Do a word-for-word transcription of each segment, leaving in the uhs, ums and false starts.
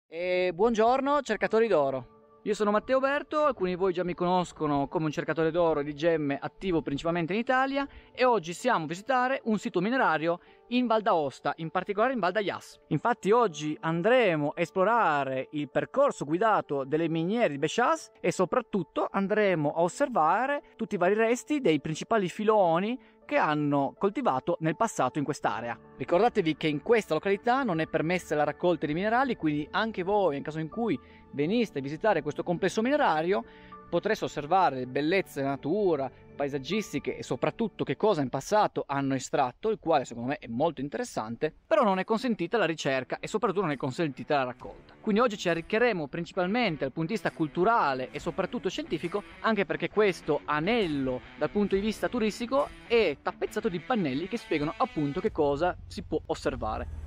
E buongiorno cercatori d'oro. Io sono Matteo Berto, alcuni di voi già mi conoscono come un cercatore d'oro di gemme attivo principalmente in Italia e oggi siamo a visitare un sito minerario in Val d'Aosta, in particolare in Val d'Ayas. Infatti oggi andremo a esplorare il percorso guidato delle miniere di Bechas e soprattutto andremo a osservare tutti i vari resti dei principali filoni che hanno coltivato nel passato in quest'area. Ricordatevi che in questa località non è permessa la raccolta di minerali, quindi anche voi, in caso in cui veniste a visitare questo complesso minerario, potreste osservare le bellezze della natura, paesaggistiche e soprattutto che cosa in passato hanno estratto, il quale secondo me è molto interessante, però non è consentita la ricerca e soprattutto non è consentita la raccolta. Quindi oggi ci arricchiremo principalmente dal punto di vista culturale e soprattutto scientifico, anche perché questo anello dal punto di vista turistico è tappezzato di pannelli che spiegano appunto che cosa si può osservare.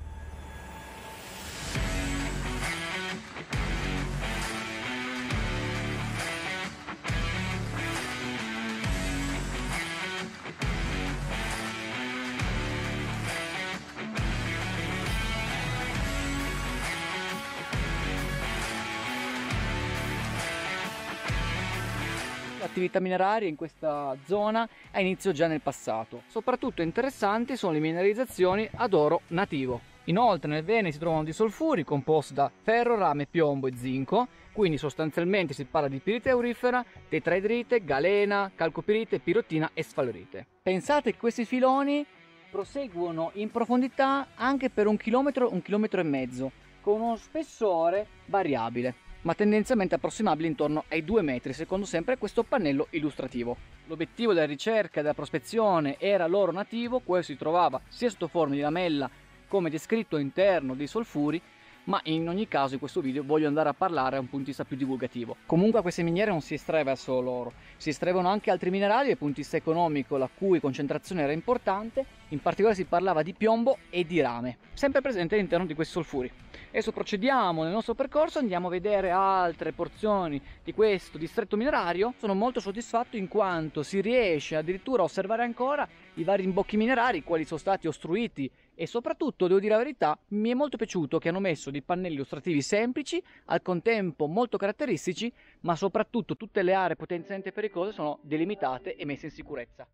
L'attività mineraria in questa zona ha inizio già nel passato. Soprattutto interessanti sono le mineralizzazioni ad oro nativo. Inoltre nel Vene si trovano dei solfuri composti da ferro, rame, piombo e zinco, quindi sostanzialmente si parla di pirite aurifera, tetraedrite, galena, calcopirite, pirottina e sfalorite. Pensate che questi filoni proseguono in profondità anche per un chilometro, un chilometro e mezzo, con uno spessore variabile, ma tendenzialmente approssimabili intorno ai due metri, secondo sempre questo pannello illustrativo. L'obiettivo della ricerca e della prospezione era l'oro nativo, questo si trovava sia sotto forma di lamella come descritto all'interno dei solfuri, ma in ogni caso in questo video voglio andare a parlare da un punto di vista più divulgativo. Comunque a queste miniere non si estraeva solo l'oro, si estraevano anche altri minerali dal punto di vista economico, la cui concentrazione era importante, in particolare si parlava di piombo e di rame, sempre presente all'interno di questi solfuri. Adesso procediamo nel nostro percorso, andiamo a vedere altre porzioni di questo distretto minerario. Sono molto soddisfatto in quanto si riesce addirittura a osservare ancora i vari imbocchi minerari, quali sono stati ostruiti, e soprattutto, devo dire la verità, mi è molto piaciuto che hanno messo dei pannelli illustrativi semplici, al contempo molto caratteristici, ma soprattutto tutte le aree potenzialmente pericolose sono delimitate e messe in sicurezza.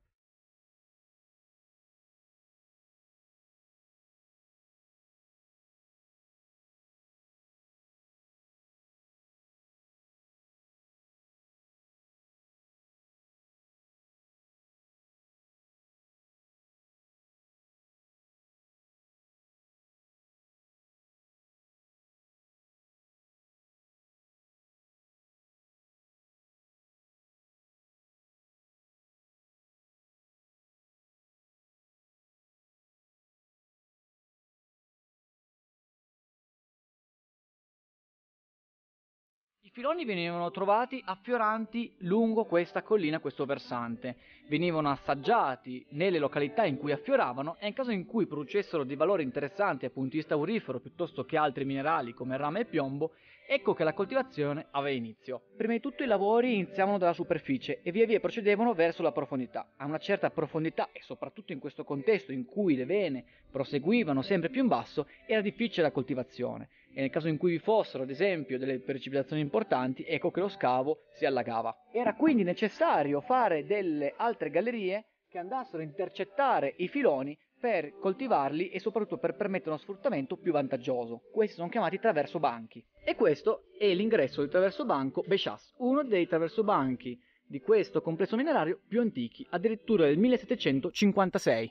I filoni venivano trovati affioranti lungo questa collina, questo versante, venivano assaggiati nelle località in cui affioravano e in caso in cui producessero dei valori interessanti dal punto di vista aurifero piuttosto che altri minerali come rame e piombo, ecco che la coltivazione aveva inizio. Prima di tutto i lavori iniziavano dalla superficie e via via procedevano verso la profondità. A una certa profondità e soprattutto in questo contesto in cui le vene proseguivano sempre più in basso era difficile la coltivazione. E nel caso in cui vi fossero ad esempio delle precipitazioni importanti, ecco che lo scavo si allagava. Era quindi necessario fare delle altre gallerie che andassero a intercettare i filoni per coltivarli e soprattutto per permettere uno sfruttamento più vantaggioso. Questi sono chiamati traversobanchi. E questo è l'ingresso del traversobanco Bechas, uno dei traversobanchi di questo complesso minerario più antichi, addirittura del millesettecentocinquantasei.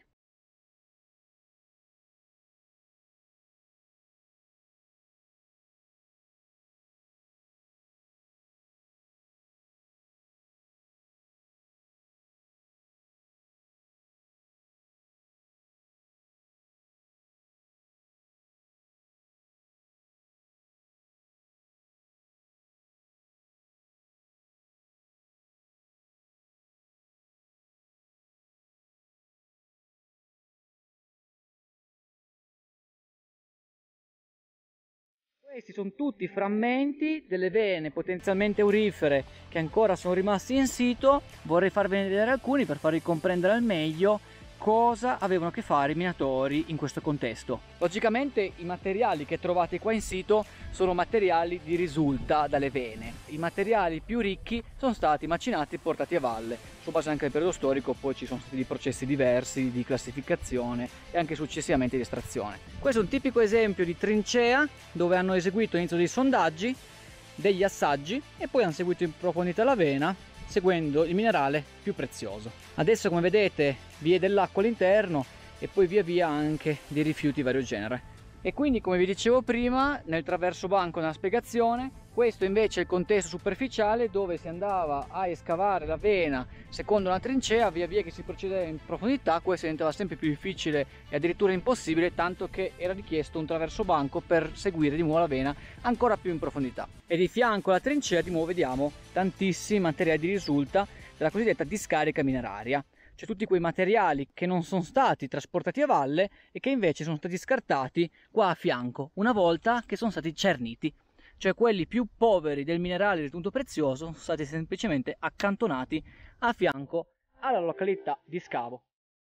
Questi sono tutti frammenti delle vene potenzialmente aurifere che ancora sono rimasti in sito. Vorrei farvene vedere alcuni per farvi comprendere al meglio cosa avevano a che fare i minatori in questo contesto. Logicamente i materiali che trovate qua in sito sono materiali di risulta dalle vene. I materiali più ricchi sono stati macinati e portati a valle. Su base anche del periodo storico poi ci sono stati dei processi diversi di classificazione e anche successivamente di estrazione. Questo è un tipico esempio di trincea dove hanno eseguito all'inizio dei sondaggi, degli assaggi e poi hanno seguito in profondità la vena seguendo il minerale più prezioso. Adesso, come vedete, vi è dell'acqua all'interno e poi via via anche dei rifiuti vario genere. E quindi, come vi dicevo prima, nel traverso banco nella spiegazione, questo invece è il contesto superficiale dove si andava a escavare la vena secondo una trincea. Via via che si procedeva in profondità questo diventava sempre più difficile e addirittura impossibile, tanto che era richiesto un traverso banco per seguire di nuovo la vena ancora più in profondità. E di fianco alla trincea di nuovo vediamo tantissimi materiali di risulta della cosiddetta discarica mineraria, cioè tutti quei materiali che non sono stati trasportati a valle e che invece sono stati scartati qua a fianco una volta che sono stati cerniti. Cioè quelli più poveri del minerale ritenuto prezioso sono stati semplicemente accantonati a fianco alla località di scavo.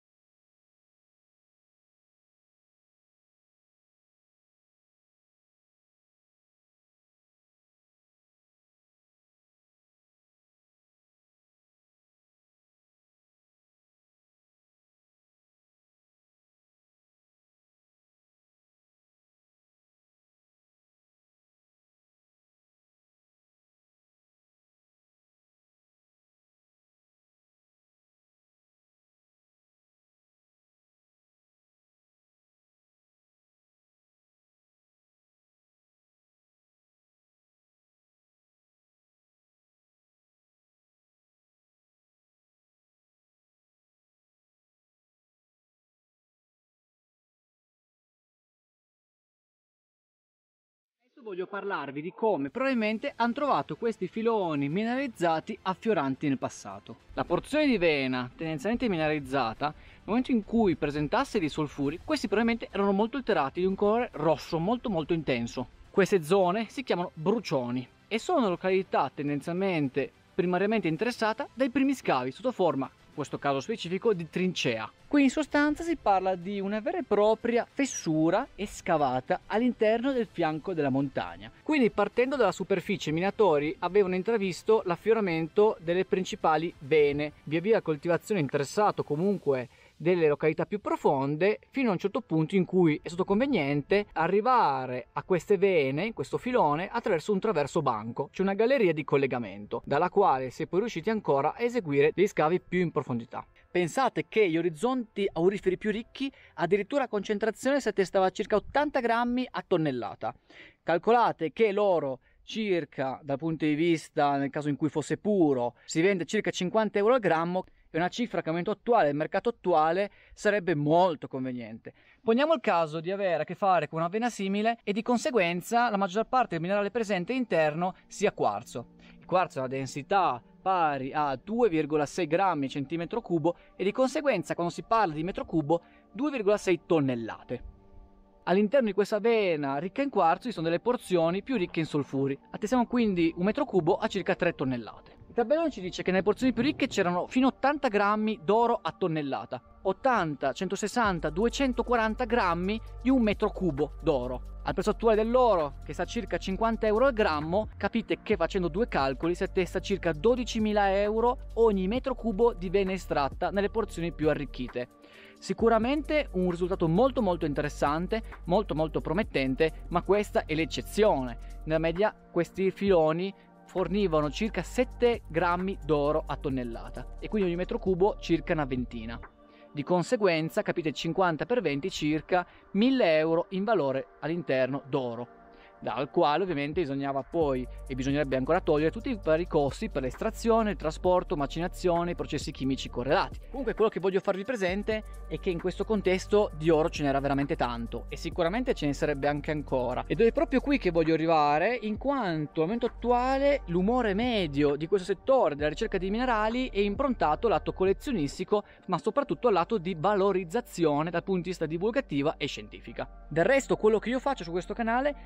Voglio parlarvi di come probabilmente hanno trovato questi filoni mineralizzati affioranti nel passato. La porzione di vena tendenzialmente mineralizzata, nel momento in cui presentasse dei solfuri, questi probabilmente erano molto alterati di un colore rosso molto molto intenso. Queste zone si chiamano brucioni e sono località tendenzialmente primariamente interessata dai primi scavi sotto forma, in questo caso specifico, di trincea. Qui in sostanza si parla di una vera e propria fessura escavata all'interno del fianco della montagna. Quindi, partendo dalla superficie, i minatori avevano intravisto l'affioramento delle principali vene. Via via la coltivazione ha interessato comunque delle località più profonde, fino a un certo punto in cui è stato conveniente arrivare a queste vene, in questo filone, attraverso un traverso banco, cioè una galleria di collegamento, dalla quale si è poi riusciti ancora a eseguire dei scavi più in profondità. Pensate che gli orizzonti auriferi più ricchi addirittura a concentrazione si attestava a circa ottanta grammi a tonnellata. Calcolate che l'oro circa, dal punto di vista, nel caso in cui fosse puro, si vende circa cinquanta euro al grammo, è una cifra che al momento attuale, il mercato attuale, sarebbe molto conveniente. Poniamo il caso di avere a che fare con una vena simile e di conseguenza la maggior parte del minerale presente interno sia quarzo. Il quarzo ha una densità pari a due virgola sei grammi centimetro cubo e di conseguenza, quando si parla di metro cubo, due virgola sei tonnellate. All'interno di questa vena ricca in quarzo ci sono delle porzioni più ricche in solfuri. Attestiamo quindi un metro cubo a circa tre tonnellate. Il tabellone ci dice che nelle porzioni più ricche c'erano fino a ottanta grammi d'oro a tonnellata, ottanta, centosessanta, duecentoquaranta grammi di un metro cubo d'oro. Al prezzo attuale dell'oro, che sta a circa cinquanta euro al grammo, capite che facendo due calcoli si attesta circa dodicimila euro ogni metro cubo di vena estratta nelle porzioni più arricchite. Sicuramente un risultato molto molto interessante, molto molto promettente, ma questa è l'eccezione. Nella media questi filoni fornivano circa sette grammi d'oro a tonnellata e quindi ogni metro cubo circa una ventina. Di conseguenza, capite, cinquanta per venti circa mille euro in valore all'interno d'oro, dal quale ovviamente bisognava poi e bisognerebbe ancora togliere tutti i vari costi per l'estrazione, il trasporto, macinazione, i processi chimici correlati. Comunque quello che voglio farvi presente è che in questo contesto di oro ce n'era veramente tanto e sicuramente ce ne sarebbe anche ancora, ed è proprio qui che voglio arrivare, in quanto al momento attuale l'umore medio di questo settore della ricerca di minerali è improntato al lato collezionistico, ma soprattutto al lato di valorizzazione dal punto di vista divulgativa e scientifica. Del resto quello che io faccio su questo canale è farvi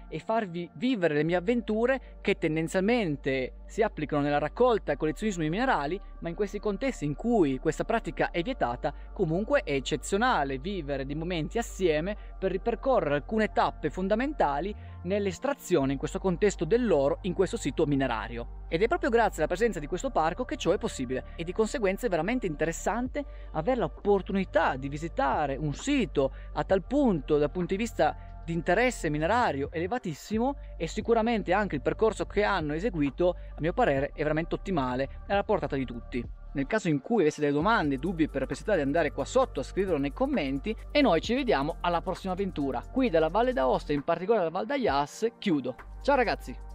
farvi vivere le mie avventure che tendenzialmente si applicano nella raccolta e collezionismo di minerali, ma in questi contesti in cui questa pratica è vietata, comunque è eccezionale vivere dei momenti assieme per ripercorrere alcune tappe fondamentali nell'estrazione in questo contesto dell'oro in questo sito minerario. Ed è proprio grazie alla presenza di questo parco che ciò è possibile, e di conseguenza è veramente interessante avere l'opportunità di visitare un sito a tal punto dal punto di vista di interesse minerario elevatissimo, e sicuramente anche il percorso che hanno eseguito a mio parere è veramente ottimale e alla portata di tutti. Nel caso in cui aveste delle domande, dubbi e perplessità, di andare qua sotto a scriverlo nei commenti, e noi ci vediamo alla prossima avventura. Qui dalla Valle d'Aosta, in particolare dalla Val d'Ayas, chiudo. Ciao ragazzi!